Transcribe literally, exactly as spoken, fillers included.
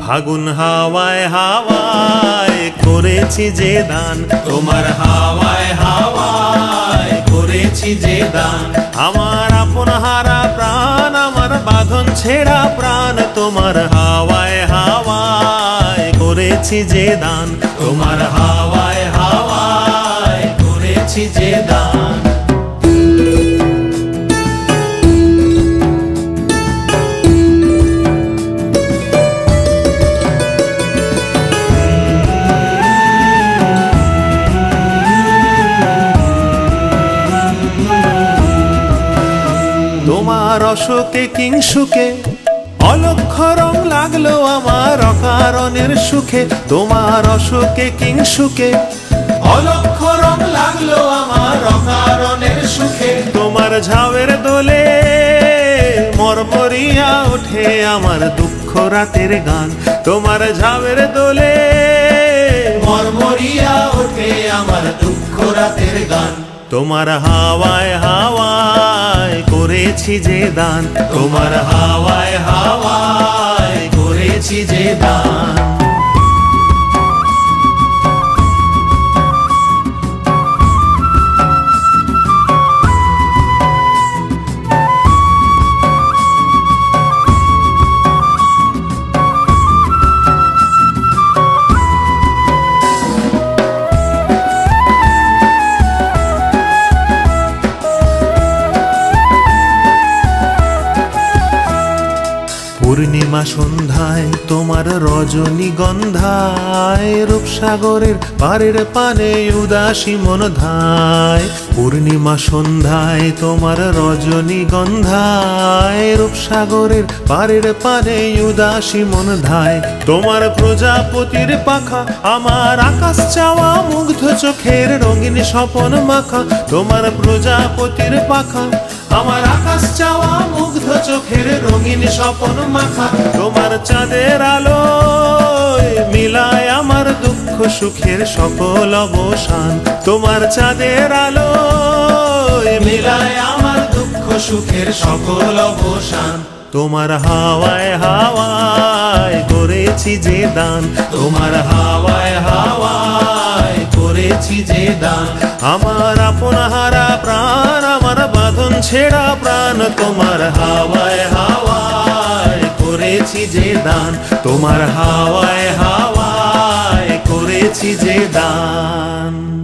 ফাগুন হাওয়ায় হাওয়ায় করেছি যে দান, তোমার হাওয়ায় হাওয়ায় করেছি যে দান। আমার আপন হারা প্রাণ, আমার বাঁধন ছেঁড়া প্রাণ, তোমার হাওয়ায় হাওয়ায় করেছি যে দান, তোমার হাওয়ায় হাওয়ায় করেছি যে দান। তোমার অশোকে কিংসুকে অলক্ষ রং লাগলো আমার অকারণের সুখে, তোমার অশোকে কিংসুকে অলক্ষ রং লাগলো আমার অকারণের সুখে। তোমার ঝাউয়ের দোলে মরমরিয়া ওঠে আমার দুঃখ রাতের গান, তোমার ঝাউয়ের দোলে মরমরিয়া ওঠে আমার দুঃখ রাতের গান। তোমার হাওয়ায় হাওয়ায় করেছি যে দান, তোমার হাওয়ায় হাওয়ায় করেছি যে দান। পূর্ণিমা সন্ধ্যায় তোমার রজনীগন্ধায় রূপসাগরের পারের পানে উদাসী মন ধায়, পূর্ণিমা সন্ধ্যায় তোমার রজনীগন্ধায় রূপসাগরের পারের পানে উদাসী মন ধায়। তোমার প্রজাপতির পাখা আমার আকাশ চাওয়া মুগ্ধ চোখের রঙিন স্বপন মাখা, তোমার প্রজাপতির পাখা আমার আকাশ চাওয়া মুগ্ধ চোখের রঙিন স্বপন মাখা। তোমার চাঁদের আলো মিলায় আমার দুঃখ সুখের সকল অবসান, তোমার চাঁদের আলো মিলায় আমার দুঃখ সুখের সকল অবসান। তোমার হাওয়ায় হাওয়ায় করেছি যে দান, তোমার হাওয়ায় হাওয়ায় করেছি যে দান। আমার আপন হারা প্রাণ, আমার বাঁধন ছেঁড়া প্রাণ, তোমার হাওয়ায় হাওয়ায় করেছি যে দান। তোমার হাওয়ায় হাওয়ায় করেছি যে দান।